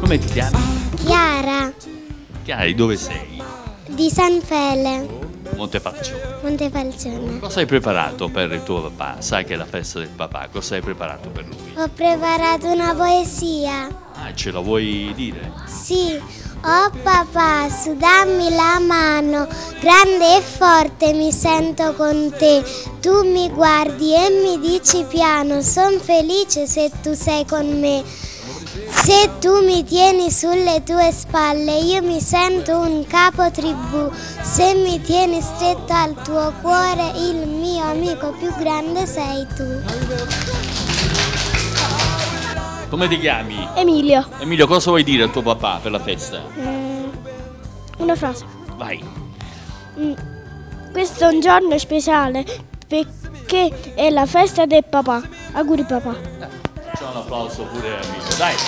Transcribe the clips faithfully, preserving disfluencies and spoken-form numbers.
Come ti chiami? Chiara, Chiara, di dove sei? di San Fele, Montefalcione. Montefalcione. Cosa hai preparato per il tuo papà? Sai che è la festa del papà, cosa hai preparato per lui? Ho preparato una poesia. Ah, ce la vuoi dire? Sì, oh papà, su dammi la mano, grande e forte mi sento con te. Tu mi guardi e mi dici piano, son felice se tu sei con me. Se tu mi tieni sulle tue spalle, io mi sento un capo tribù. Se mi tieni stretto al tuo cuore, il mio amico più grande sei tu. Come ti chiami? Emilio. Emilio, cosa vuoi dire al tuo papà per la festa? Mm, una frase. Vai. Mm, questo è un giorno speciale perché è la festa del papà. Auguri papà. Facciamo un applauso pure a Emilio, dai.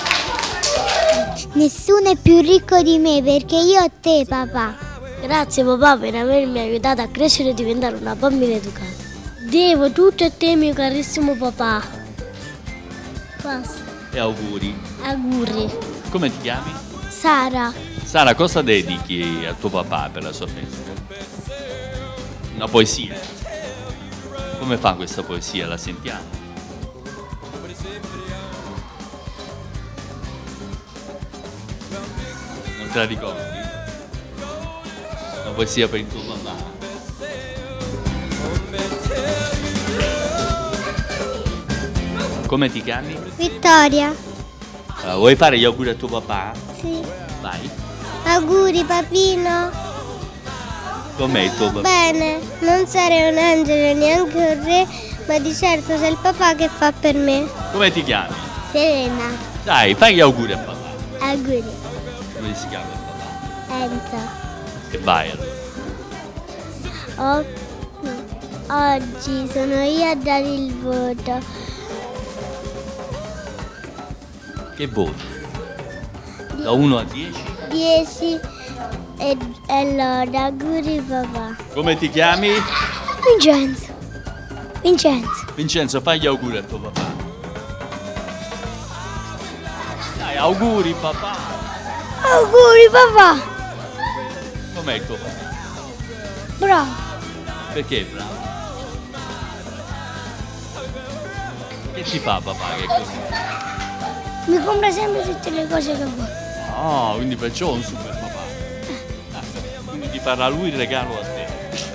Nessuno è più ricco di me perché io ho te, papà. Grazie papà per avermi aiutato a crescere e diventare una bambina educata. Devo tutto a te, mio carissimo papà. Basta. E auguri. Auguri. Come ti chiami? Sara. Sara, cosa dedichi a tuo papà per la sua festa? Una poesia. Come fa questa poesia? La sentiamo? Non te la ricordi? Una poesia per il tuo papà. Come ti chiami? Vittoria. Allora, vuoi fare gli auguri a tuo papà? Sì. Vai. Auguri, papino. Com'è il tuo papà? Bene, non sarei un angelo neanche un re, ma di certo sei il papà che fa per me. Come ti chiami? Serena. Dai, fai gli auguri a papà. Auguri. Come si chiama il papà? Enzo. E vai allora. Oh, oggi sono io a dare il voto. Che voto? Da uno a dieci? dieci e, e allora, auguri papà. Come ti chiami? Vincenzo. Vincenzo. Vincenzo, fai gli auguri a tuo papà. Dai, auguri papà. Auguri papà. Com'è il tuo papà? Bravo. Perché è bravo? Che ti fa papà che è così? Mi compra sempre tutte le cose che vuoi. Ah, quindi perciò un super papà. Ah, quindi ti farà lui il regalo a te.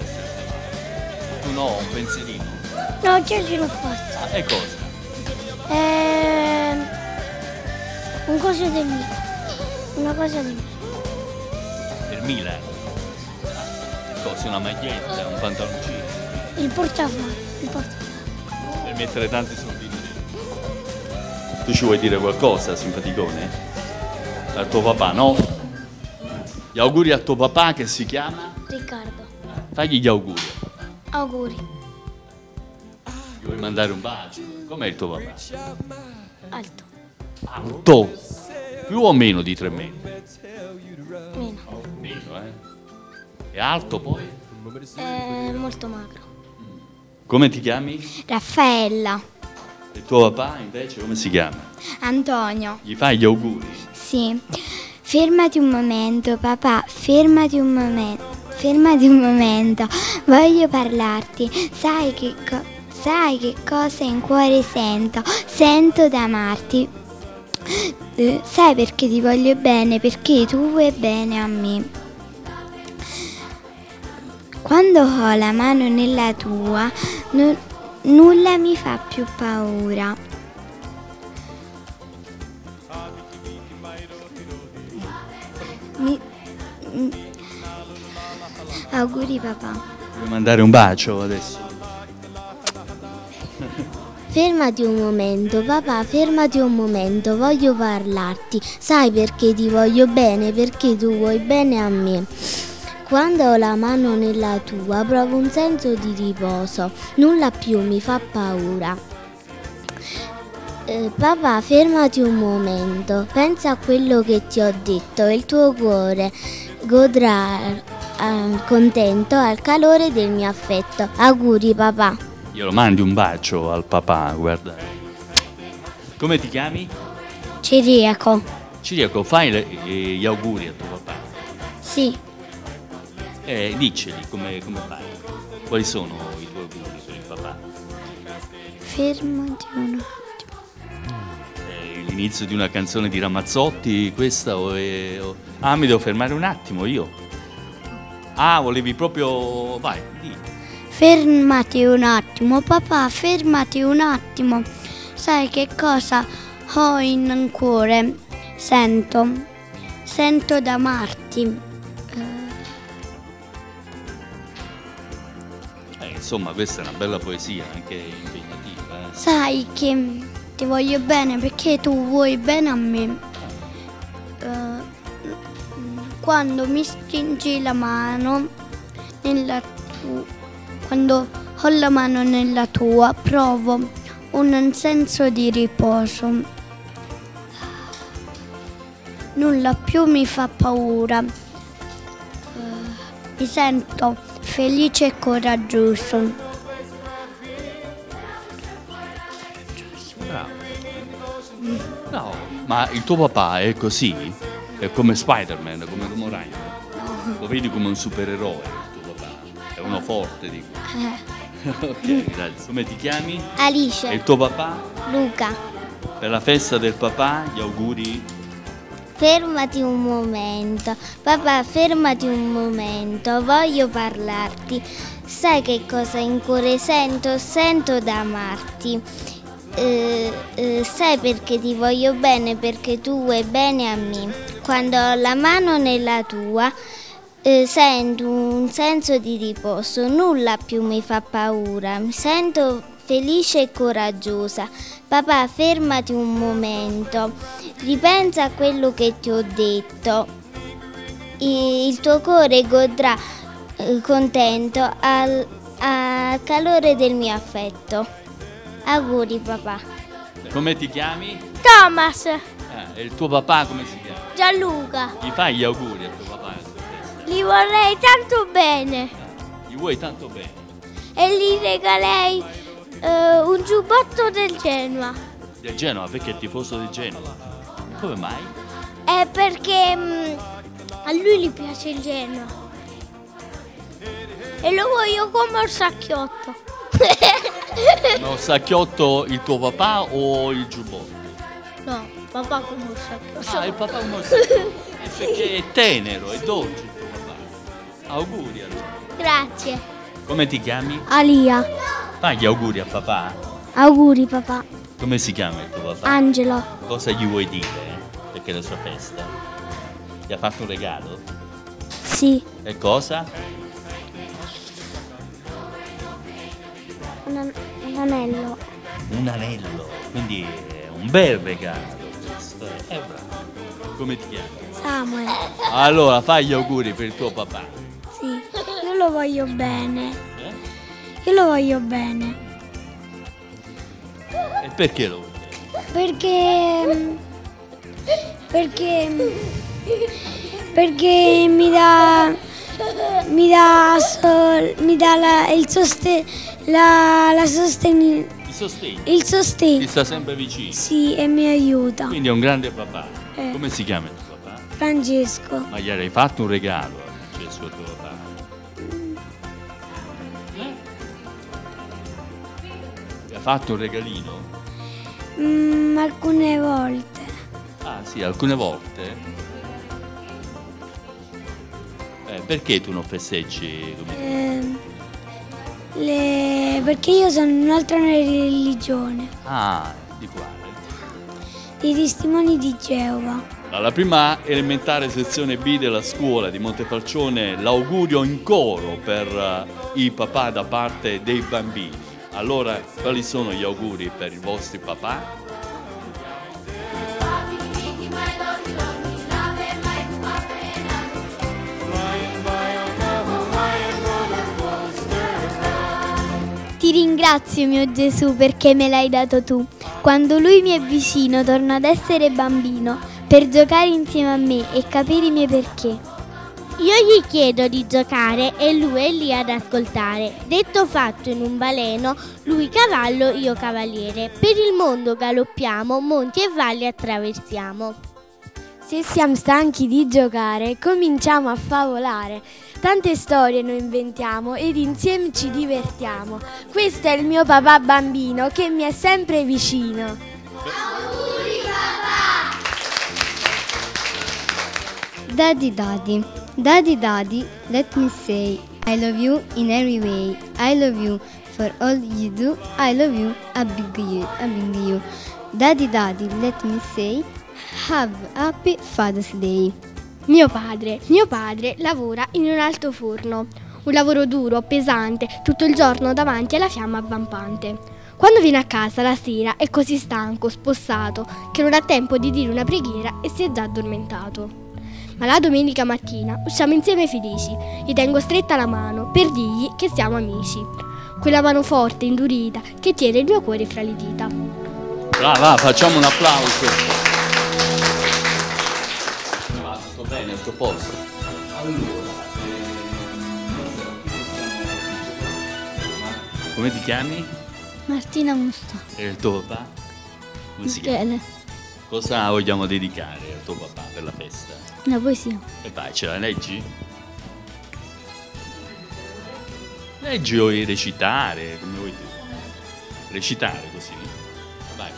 Tu no, un pensierino. No, già ce l'ho fatto. Ah, e cosa? Ehm, un coso del mio. Una cosa del mio. Per Milan. Cosa? Una maglietta, un pantaloncino. Il portafoglio. Il portafoglio. Per mettere tanti soldini dentro. Tu ci vuoi dire qualcosa, simpaticone? Al tuo papà, no? Gli auguri a tuo papà che si chiama? Riccardo. Fagli gli auguri. Auguri. Gli vuoi mandare un bacio? Com'è il tuo papà? Alto. Alto? Più o meno di tre metri? Meno. Meno, eh? E alto poi? È molto magro. Come ti chiami? Raffaella. E tuo papà invece come si chiama? Antonio. Gli fai gli auguri? Sì. Fermati un momento, papà, fermati un momento. Fermati un momento. Voglio parlarti. Sai che, co- sai che cosa in cuore sento? Sento d'amarti. Eh, sai perché ti voglio bene? Perché tu vuoi bene a me. Quando ho la mano nella tua, non, nulla mi fa più paura. Mi, mm, auguri papà. Vuoi mandare un bacio adesso? Fermati un momento, papà, fermati un momento, voglio parlarti. Sai perché ti voglio bene? Perché tu vuoi bene a me. Quando ho la mano nella tua, provo un senso di riposo, nulla più mi fa paura. Eh, papà, fermati un momento, pensa a quello che ti ho detto e il tuo cuore godrà eh, contento al calore del mio affetto. Auguri, papà. Glielo mandi un bacio al papà, guarda. Come ti chiami? Ciriaco. Ciriaco, fai le, eh, gli auguri a tuo papà? Sì. Eh, diceli come, come fai. Quali sono i tuoi auguri per il papà? Fermati un Eh, l'inizio di una canzone di Ramazzotti, questa o, è, o... Ah, mi devo fermare un attimo io. Ah, volevi proprio... Vai, di. Fermati un attimo, papà, fermati un attimo. Sai che cosa ho in cuore? Sento, sento d'amarti. Eh, insomma, questa è una bella poesia, anche impegnativa. Eh. Sai che ti voglio bene perché tu vuoi bene a me. Eh, quando mi stringi la mano nella tua, quando ho la mano nella tua, provo un senso di riposo. Nulla più mi fa paura. Eh, mi sento felice e coraggioso. Bravo. No, ma il tuo papà è così? È come Spider-Man, come Tom Ryan? Lo vedi come un supereroe il tuo papà? È uno forte, dico. Ok, grazie. Come ti chiami? E Alice, il tuo papà? Luca, Per la festa del papà, gli auguri? fermati un momento. Papà, fermati un momento, voglio parlarti. Sai che cosa in cuore sento? Sento d'amarti. Eh, eh, sai perché ti voglio bene? Perché tu vuoi bene a me. Quando ho la mano nella tua, eh, sento un senso di riposo. Nulla più mi fa paura. Mi sento felice e coraggiosa. Papà, fermati un momento. Ripensa a quello che ti ho detto. Il tuo cuore godrà eh, contento al, al calore del mio affetto. Auguri papà. Come ti chiami? Thomas, Eh, e il tuo papà come si chiama? Gianluca, Gli fai gli auguri al tuo papà alla sua festa? li vorrei tanto bene Gli vuoi tanto bene? e gli regalerei eh, un giubbotto del Genoa. Del Genova, perché è tifoso del Genova? Come mai? È perché mm, a lui gli piace il Genoa e lo voglio come un sacchiotto. No, sacchiotto il tuo papà o il giubbotto? No, papà come un sacchiotto. Ah, il papà come sacchiotto. È perché è tenero, è dolce il tuo papà. Auguri allora. Grazie. Come ti chiami? Alia, Fai gli auguri a papà. auguri papà. Come si chiama il tuo papà? Angelo, Cosa gli vuoi dire? Perché è la sua festa. Ti ha fatto un regalo? sì, E cosa? un, an- un anello. Un anello. Quindi è un bel regalo questo. È bravo. Come ti chiami? Samuel, Allora, fai gli auguri per il tuo papà. sì, io lo voglio bene. Eh? Io lo voglio bene. E perché lo vuoi? Perché perché perché mi dà mi dà sol- mi dà la, il soste, la, la sosteni, Ti sostegno. il Ti sostegno, sta sempre vicino. sì, e mi aiuta. Quindi è un grande papà. Eh. Come si chiama il tuo papà? Francesco, Ma gli hai fatto un regalo a Francesco tuo papà? Eh? Ti ha fatto un regalino? mm, alcune volte. Ah sì, alcune volte. Eh, perché tu non festeggi come tu? Ehm, le- perché io sono in un'altra religione, Ah, di quale? i testimoni di Geova. Alla prima elementare sezione B della scuola di Montefalcione, l'augurio in coro per eh, i papà da parte dei bambini. Allora, quali sono gli auguri per i vostri papà? Ti ringrazio mio Gesù perché me l'hai dato tu. Quando lui mi è vicino torno ad essere bambino per giocare insieme a me e capire i miei perché. Io gli chiedo di giocare e lui è lì ad ascoltare. Detto fatto in un baleno, lui cavallo, io cavaliere. Per il mondo galoppiamo, monti e valli attraversiamo. Se siamo stanchi di giocare, cominciamo a favolare. Tante storie noi inventiamo ed insieme ci divertiamo. Questo è il mio papà bambino che mi è sempre vicino. Auguri papà! Daddy Daddy, Daddy Daddy, let me say I love you in every way. I love you for all you do. I love you, a big you, a big you. Daddy Daddy, let me say have a happy Father's Day. Mio padre, mio padre lavora in un alto forno. Un lavoro duro, pesante, tutto il giorno davanti alla fiamma avvampante. Quando viene a casa la sera è così stanco, spossato, che non ha tempo di dire una preghiera e si è già addormentato. Ma la domenica mattina usciamo insieme felici, gli tengo stretta la mano per dirgli che siamo amici. Quella mano forte, indurita, che tiene il mio cuore fra le dita. Brava, facciamo un applauso. Va, tutto bene, tutto a posto. Allora, eh, come ti chiami? Martina Musta. E il tuo papà? Come si chiama? Michele. Cosa vogliamo dedicare al tuo papà per la festa? Una poesia. E vai, ce la leggi? Leggi o vuoi recitare, come vuoi tu. Recitare così. Vai.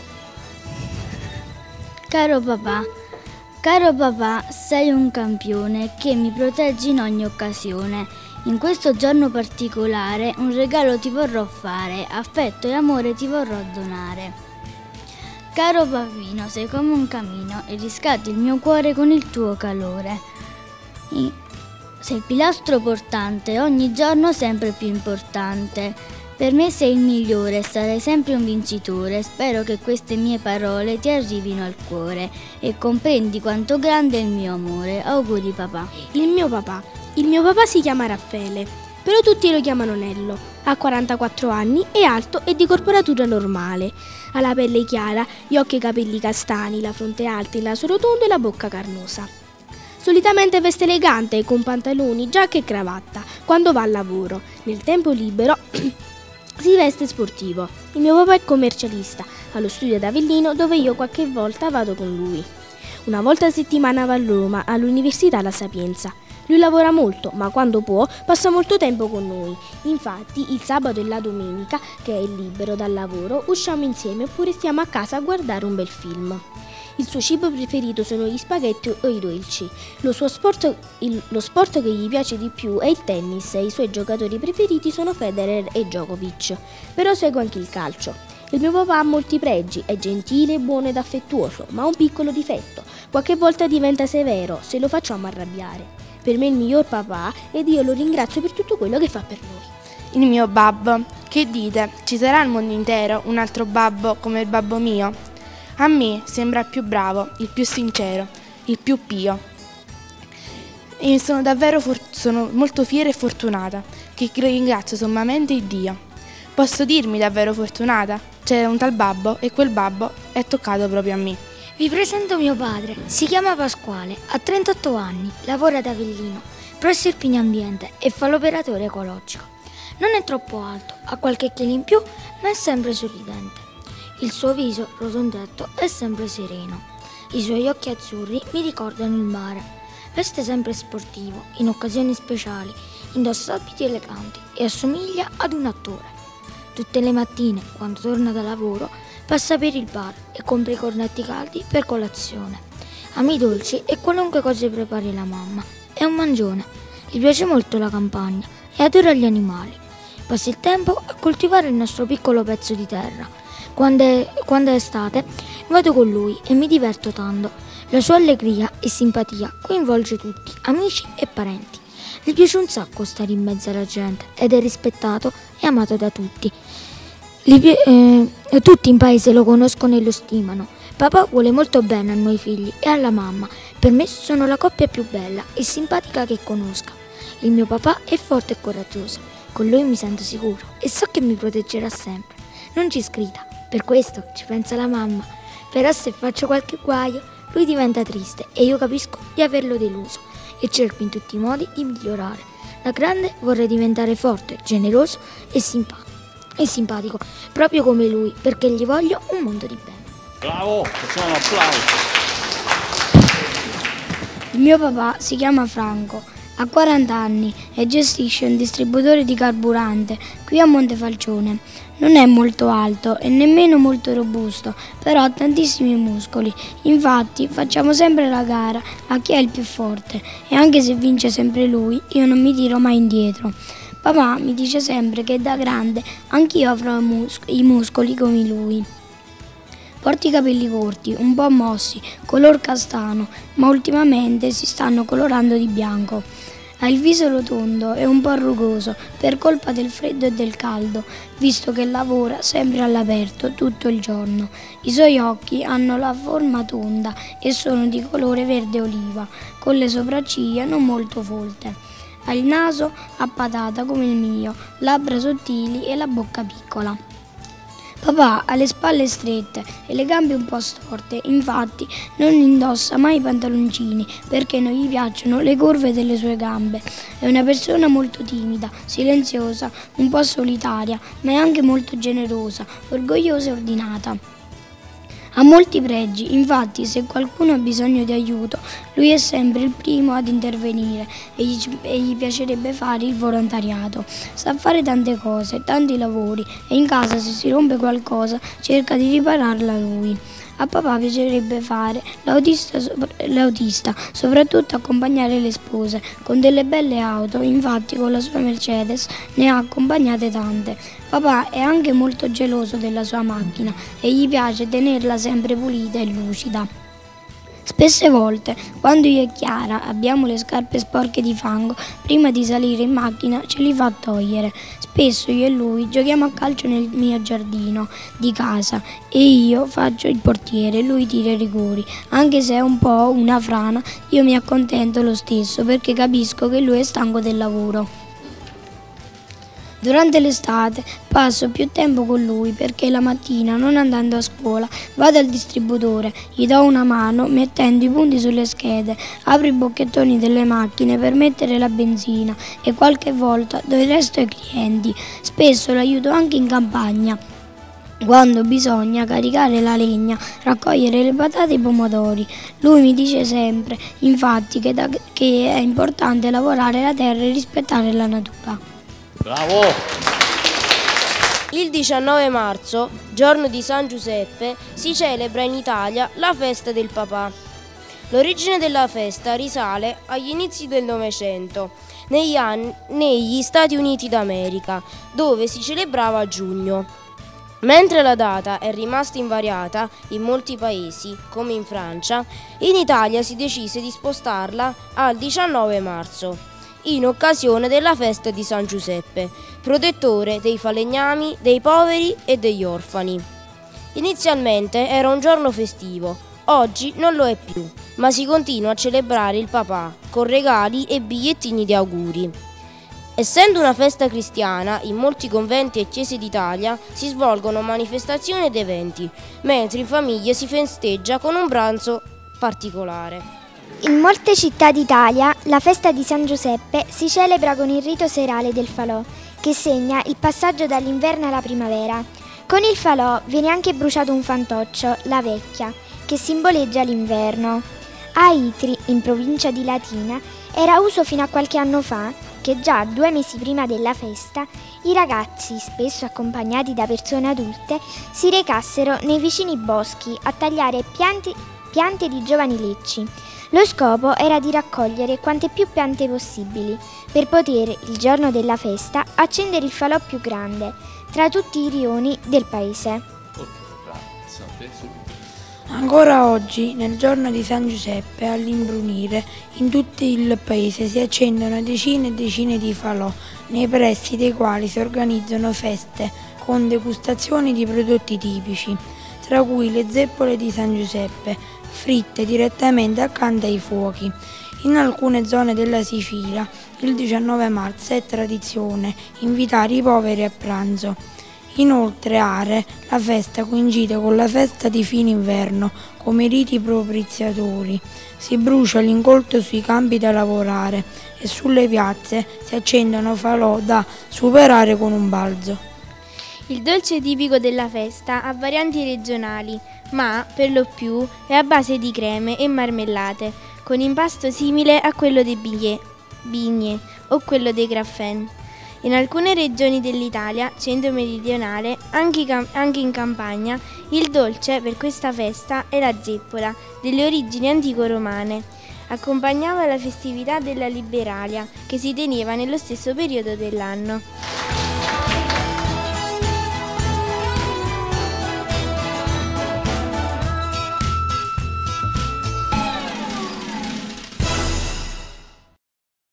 Caro papà, caro papà, sei un campione che mi proteggi in ogni occasione. In questo giorno particolare un regalo ti vorrò fare, affetto e amore ti vorrò donare. Caro bambino, sei come un camino e riscatti il mio cuore con il tuo calore. I- sei il pilastro portante, ogni giorno sempre più importante. Per me sei il migliore, sarai sempre un vincitore. Spero che queste mie parole ti arrivino al cuore e comprendi quanto grande è il mio amore. Auguri papà. Il mio papà. Il mio papà si chiama Raffaele, però tutti lo chiamano Nello. Ha quarantaquattro anni, è alto e di corporatura normale. Ha la pelle chiara, gli occhi e i capelli castani, la fronte alta, il naso rotondo e la bocca carnosa. Solitamente veste elegante con pantaloni, giacca e cravatta quando va al lavoro. Nel tempo libero si veste sportivo. Il mio papà è commercialista, ha lo studio ad Avellino dove io qualche volta vado con lui. Una volta a settimana va a Roma, all'Università La Sapienza. Lui lavora molto, ma quando può passa molto tempo con noi. Infatti il sabato e la domenica, che è libero dal lavoro, usciamo insieme oppure stiamo a casa a guardare un bel film. Il suo cibo preferito sono gli spaghetti o i dolci. Lo, suo sport, il, lo sport che gli piace di più è il tennis e i suoi giocatori preferiti sono Federer e Djokovic. Però segue anche il calcio. Il mio papà ha molti pregi, è gentile, buono ed affettuoso, ma ha un piccolo difetto. Qualche volta diventa severo se lo facciamo arrabbiare. Per me è il miglior papà ed io lo ringrazio per tutto quello che fa per noi. Il mio babbo. Che dite? Ci sarà al mondo intero un altro babbo come il babbo mio? A me sembra il più bravo, il più sincero, il più pio. E sono davvero for- sono molto fiera e fortunata, che ringrazio sommamente Dio. Posso dirmi davvero fortunata? C'è un tal babbo e quel babbo è toccato proprio a me. Vi presento mio padre, si chiama Pasquale, ha trentotto anni, lavora ad Avellino, presso il Pini Ambiente e fa l'operatore ecologico. Non è troppo alto, ha qualche chilo in più, ma è sempre sorridente. Il suo viso, rotondetto, è sempre sereno. I suoi occhi azzurri mi ricordano il mare. Veste sempre sportivo, in occasioni speciali, indossa abiti eleganti e assomiglia ad un attore. Tutte le mattine, quando torna da lavoro, passa per il bar e compra i cornetti caldi per colazione. Ama i dolci e qualunque cosa prepari la mamma. È un mangione, gli piace molto la campagna e adora gli animali. Passa il tempo a coltivare il nostro piccolo pezzo di terra. Quando è, quando è estate vado con lui e mi diverto tanto. La sua allegria e simpatia coinvolge tutti, amici e parenti. Gli piace un sacco stare in mezzo alla gente ed è rispettato e amato da tutti. Li, eh, tutti in paese lo conoscono e lo stimano. Papà vuole molto bene a noi figli e alla mamma. Per me sono la coppia più bella e simpatica che conosca. Il mio papà è forte e coraggioso. Con lui mi sento sicuro e so che mi proteggerà sempre. Non ci sgrida, per questo ci pensa la mamma. Però se faccio qualche guaio, lui diventa triste e io capisco di averlo deluso e cerco in tutti i modi di migliorare. Da grande vorrei diventare forte, generoso e simpatico. E simpatico, proprio come lui, perché gli voglio un mondo di bene. Bravo, facciamo un applauso. Il mio papà si chiama Franco, ha quaranta anni e gestisce un distributore di carburante qui a Montefalcione. Non è molto alto e nemmeno molto robusto, però ha tantissimi muscoli. Infatti facciamo sempre la gara a chi è il più forte e anche se vince sempre lui, io non mi tiro mai indietro. Papà mi dice sempre che da grande anch'io avrò mus- i muscoli come lui. Porta i capelli corti, un po' mossi, color castano, ma ultimamente si stanno colorando di bianco. Ha il viso rotondo e un po' rugoso per colpa del freddo e del caldo, visto che lavora sempre all'aperto tutto il giorno. I suoi occhi hanno la forma tonda e sono di colore verde oliva, con le sopracciglia non molto folte. Ha il naso a patata come il mio, labbra sottili e la bocca piccola. Papà ha le spalle strette e le gambe un po' storte, infatti non indossa mai i pantaloncini perché non gli piacciono le curve delle sue gambe. È una persona molto timida, silenziosa, un po' solitaria, ma è anche molto generosa, orgogliosa e ordinata. Ha molti pregi, infatti se qualcuno ha bisogno di aiuto, lui è sempre il primo ad intervenire e gli, e gli piacerebbe fare il volontariato. Sa fare tante cose, tanti lavori e in casa se si rompe qualcosa cerca di ripararla lui. A papà piacerebbe fare l'autista, l'autista, soprattutto accompagnare le spose con delle belle auto, infatti con la sua Mercedes ne ha accompagnate tante. Papà è anche molto geloso della sua macchina e gli piace tenerla sempre pulita e lucida. Spesse volte, quando io e Chiara abbiamo le scarpe sporche di fango, prima di salire in macchina ce li fa togliere. Spesso io e lui giochiamo a calcio nel mio giardino di casa e io faccio il portiere, lui tira i rigori. Anche se è un po' una frana, io mi accontento lo stesso perché capisco che lui è stanco del lavoro. Durante l'estate passo più tempo con lui perché la mattina, non andando a scuola, vado al distributore, gli do una mano mettendo i punti sulle schede, apro i bocchettoni delle macchine per mettere la benzina e qualche volta do il resto ai clienti. Spesso l'aiuto anche in campagna, quando bisogna caricare la legna, raccogliere le patate e i pomodori. Lui mi dice sempre, infatti, che, da, che è importante lavorare la terra e rispettare la natura. Bravo! Il diciannove marzo, giorno di San Giuseppe, si celebra in Italia la festa del papà. L'origine della festa risale agli inizi del Novecento, negli, anni, negli Stati Uniti d'America, dove si celebrava a giugno. Mentre la data è rimasta invariata in molti paesi, come in Francia, in Italia si decise di spostarla al diciannove marzo. In occasione della festa di San Giuseppe, protettore dei falegnami, dei poveri e degli orfani. Inizialmente era un giorno festivo, oggi non lo è più, ma si continua a celebrare il papà con regali e bigliettini di auguri. Essendo una festa cristiana, in molti conventi e chiese d'Italia si svolgono manifestazioni ed eventi, mentre in famiglia si festeggia con un pranzo particolare. In molte città d'Italia la festa di San Giuseppe si celebra con il rito serale del falò, che segna il passaggio dall'inverno alla primavera. Con il falò viene anche bruciato un fantoccio, la vecchia, che simboleggia l'inverno. A Itri, in provincia di Latina, era uso fino a qualche anno fa che già due mesi prima della festa i ragazzi, spesso accompagnati da persone adulte, si recassero nei vicini boschi a tagliare piante, piante di giovani lecci. Lo scopo era di raccogliere quante più piante possibili per poter, il giorno della festa, accendere il falò più grande tra tutti i rioni del paese. Ancora oggi, nel giorno di San Giuseppe, all'imbrunire, in tutto il paese si accendono decine e decine di falò, nei pressi dei quali si organizzano feste con degustazioni di prodotti tipici, tra cui le zeppole di San Giuseppe, fritte direttamente accanto ai fuochi. In alcune zone della Sicilia il diciannove marzo è tradizione invitare i poveri a pranzo. In altre aree la festa coincide con la festa di fine inverno, come i riti propiziatori. Si brucia l'incolto sui campi da lavorare e sulle piazze si accendono falò da superare con un balzo. Il dolce tipico della festa ha varianti regionali, ma per lo più è a base di creme e marmellate, con impasto simile a quello dei bignè, bignè o quello dei graffè. In alcune regioni dell'Italia centro-meridionale, anche, anche in campagna, il dolce per questa festa è la zeppola, delle origini antico-romane. Accompagnava la festività della Liberalia, che si teneva nello stesso periodo dell'anno.